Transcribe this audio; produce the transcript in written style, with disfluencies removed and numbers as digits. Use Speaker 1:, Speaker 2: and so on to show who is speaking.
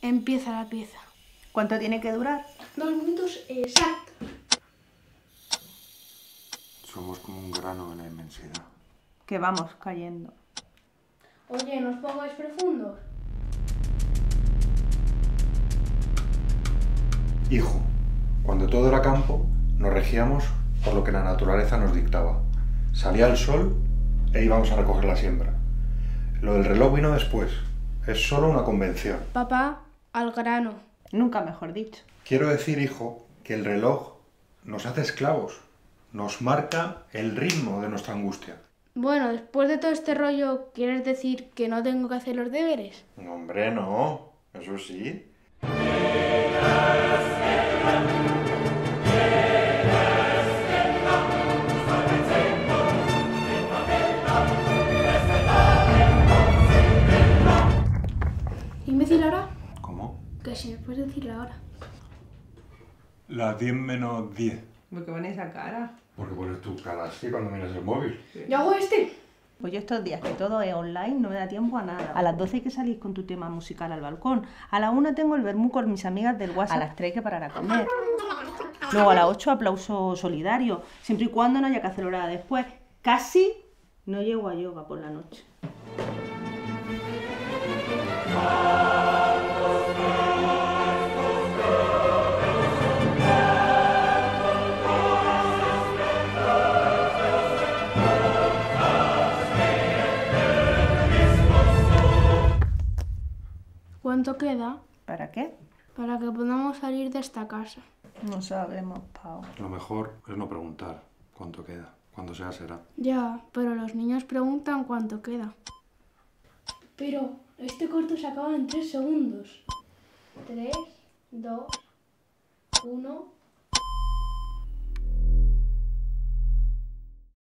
Speaker 1: Empieza la pieza.
Speaker 2: ¿Cuánto tiene que durar?
Speaker 1: 2 minutos exactos.
Speaker 3: Somos como un grano en la inmensidad.
Speaker 2: Que vamos cayendo.
Speaker 1: Oye, ¿no os pongáis profundos?
Speaker 3: Hijo, cuando todo era campo, nos regíamos por lo que la naturaleza nos dictaba. Salía el sol e íbamos a recoger la siembra. Lo del reloj vino después. Es solo una convención.
Speaker 1: Papá, al grano.
Speaker 2: Nunca mejor dicho.
Speaker 3: Quiero decir, hijo, que el reloj nos hace esclavos. Nos marca el ritmo de nuestra angustia.
Speaker 1: Bueno, después de todo este rollo, ¿quieres decir que no tengo que hacer los deberes?
Speaker 3: No, hombre, no. Eso sí.
Speaker 1: ¿Imbécil ahora?
Speaker 3: ¿Cómo?
Speaker 1: Que si me puedes decir la hora.
Speaker 3: Las 10 menos 10.
Speaker 2: ¿Por qué pones esa cara?
Speaker 3: ¿Por qué pones tu cara así cuando miras el móvil?
Speaker 1: ¿Yo hago este?
Speaker 2: Pues yo estos días que todo es online no me da tiempo a nada. A las 12 hay que salir con tu tema musical al balcón. A las 1 tengo el vermú con mis amigas del WhatsApp. A las 3 hay que parar a comer. Luego a las 8 aplauso solidario. Siempre y cuando no haya que hacer hora después. Casi no llego a yoga por la noche.
Speaker 1: ¿Cuánto queda?
Speaker 2: ¿Para qué?
Speaker 1: Para que podamos salir de esta casa.
Speaker 2: No sabemos, Pau.
Speaker 3: Lo mejor es no preguntar cuánto queda. Cuando sea, será.
Speaker 1: Ya, pero los niños preguntan cuánto queda. Pero este corto se acaba en 3 segundos. 3, 2, 1...